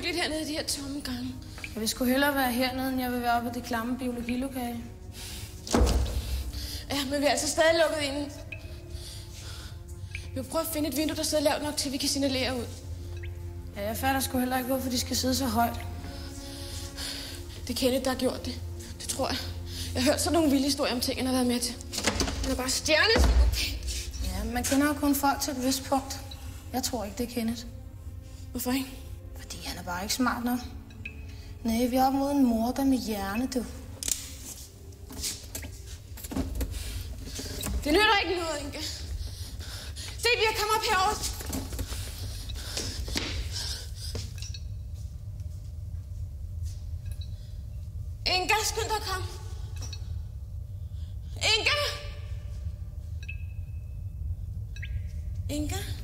uhyggeligt hernede i de her tomme gange. Jeg vil sgu hellere være hernede, end jeg vil være oppe i det klamme biologilokale. Ja, men vi er altså stadig lukket inde. Vi vil prøve at finde et vindue, der sidder lavt nok til, vi kan signalere ud. Ja, jeg fatter sgu heller ikke, hvorfor de skal sidde så højt. Det er Kenneth, der har gjort det. Det tror jeg. Jeg har hørt sådan nogle vilde historier om ting, han har været med til. Han er bare stjerne. Ja, man kender jo kun folk til et vist punkt. Jeg tror ikke, det er Kenneth. Hvorfor ikke? Fordi han er bare ikke smart nok. Nej, vi er op mod en morder med hjerne, du. Det nytter ikke noget, Inga. Silvia, kom op herover. Inga, skynd dig at komme. Inga! Inga?